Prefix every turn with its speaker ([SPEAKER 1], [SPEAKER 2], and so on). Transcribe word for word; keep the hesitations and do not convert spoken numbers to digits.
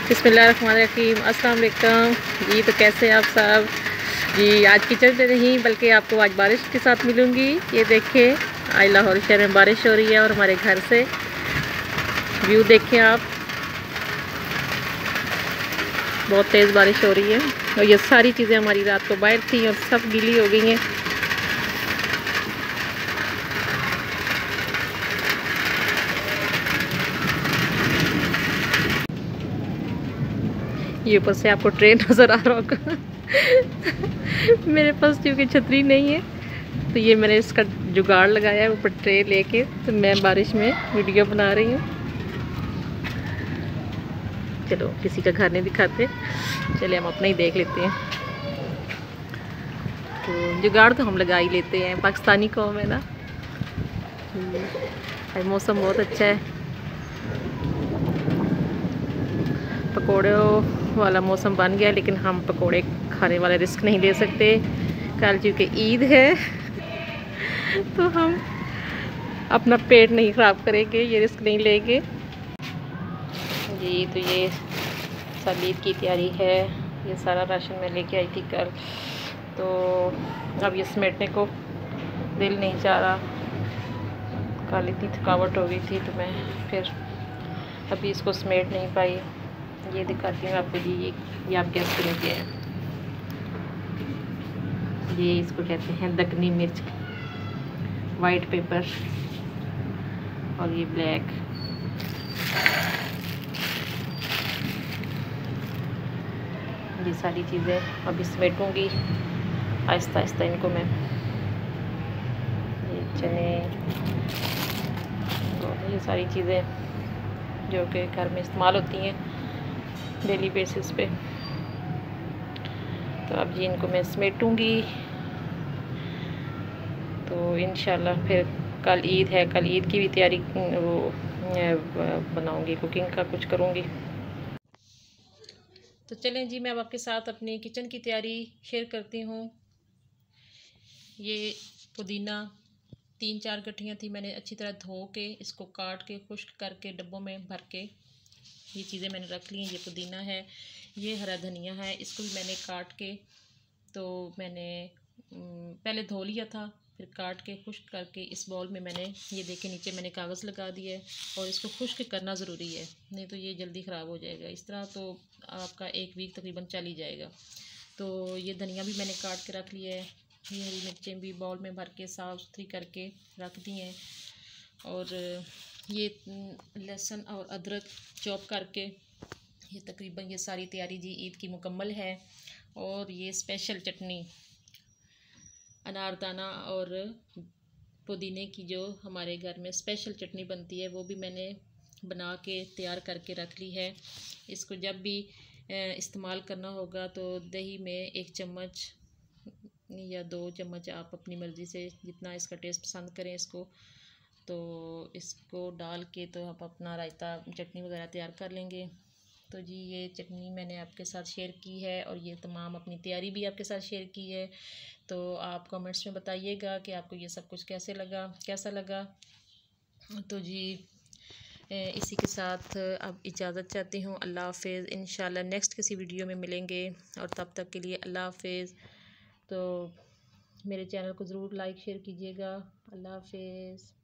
[SPEAKER 1] बिस्मिल्लाहिर्रहमानिर्रहीम, अस्सलाम वालेकुम जी। तो कैसे हैं आप सब जी। आज किचन में नहीं बल्कि आपको आज बारिश के साथ मिलूंगी। ये देखिए आज लाहौर शहर में बारिश हो रही है और हमारे घर से व्यू देखें आप, बहुत तेज़ बारिश हो रही है। और ये सारी चीज़ें हमारी रात को बाहर थी और सब गीली हो गई हैं। ये ऊपर से आपको ट्रेन नज़र आ रहा होगा। मेरे पास क्योंकि छतरी नहीं है तो ये मैंने इसका जुगाड़ लगाया है ऊपर ट्रे लेके, तो मैं बारिश में वीडियो बना रही हूँ। चलो किसी का घर नहीं दिखाते, चलिए हम अपना ही देख लेते हैं। तो जुगाड़ तो हम लगा ही लेते हैं, पाकिस्तानी कौम है ना। आज मौसम बहुत अच्छा है, पकौड़ों वाला मौसम बन गया, लेकिन हम पकोड़े खाने वाला रिस्क नहीं ले सकते। कल चूँकि ईद है तो हम अपना पेट नहीं ख़राब करेंगे, ये रिस्क नहीं लेंगे जी। तो ये सब ईद की तैयारी है। ये सारा राशन मैं लेके आई थी कल, तो अब ये समेटने को दिल नहीं चाह रहा। कल इतनी थकावट हो गई थी तो मैं फिर अभी इसको समेट नहीं पाई। ये दिखाती हूँ आपको जी। ये ये आप गैस करेंगे, ये इसको कहते हैं दक्कनी मिर्च, वाइट पेपर और ये ब्लैक। ये सारी चीज़ें अभी समेटूँगी आहिस्ता आहिस्ता इनको मैं। ये चने और ये सारी चीज़ें जो कि घर में इस्तेमाल होती हैं डेली बेसिस पे। तो अब जी इनको मैं समेटूँगी। तो इंशाल्लाह फिर कल ईद है, कल ईद की भी तैयारी वो बनाऊँगी, कुकिंग का कुछ करूँगी। तो चलें जी, मैं अब आपके साथ अपनी किचन की तैयारी शेयर करती हूँ। ये पुदीना तीन चार गठियाँ थी, मैंने अच्छी तरह धो के इसको काट के खुश्क करके डब्बों में भर के ये चीज़ें मैंने रख ली हैं। ये पुदीना है, ये हरा धनिया है, इसको भी मैंने काट के तो मैंने पहले धो लिया था, फिर काट के खुश्क करके इस बाउल में मैंने ये देखे नीचे मैंने कागज़ लगा दिया है। और इसको खुश्क करना ज़रूरी है, नहीं तो ये जल्दी ख़राब हो जाएगा। इस तरह तो आपका एक वीक तकरीबन चल ही जाएगा। तो ये धनिया भी मैंने काट के रख लिया है। ये हरी मिर्चें भी बाउल में भर के साफ़ सुथरी करके रख दी हैं। और ये लहसुन और अदरक चॉप करके ये तकरीबन ये सारी तैयारी जी ईद की मुकम्मल है। और ये स्पेशल चटनी अनारदाना और पुदीने की जो हमारे घर में स्पेशल चटनी बनती है वो भी मैंने बना के तैयार करके रख ली है। इसको जब भी इस्तेमाल करना होगा तो दही में एक चम्मच या दो चम्मच, आप अपनी मर्ज़ी से जितना इसका टेस्ट पसंद करें इसको, तो इसको डाल के तो आप अपना रायता चटनी वगैरह तैयार कर लेंगे। तो जी ये चटनी मैंने आपके साथ शेयर की है और ये तमाम अपनी तैयारी भी आपके साथ शेयर की है। तो आप कमेंट्स में बताइएगा कि आपको ये सब कुछ कैसे लगा कैसा लगा। तो जी इसी के साथ अब इजाज़त चाहती हूँ। अल्लाह हाफ़िज़। इंशाल्लाह नेक्स्ट किसी वीडियो में मिलेंगे और तब तक के लिए अल्लाह हाफ़िज़। तो मेरे चैनल को ज़रूर लाइक शेयर कीजिएगा। अल्लाह हाफ़िज़।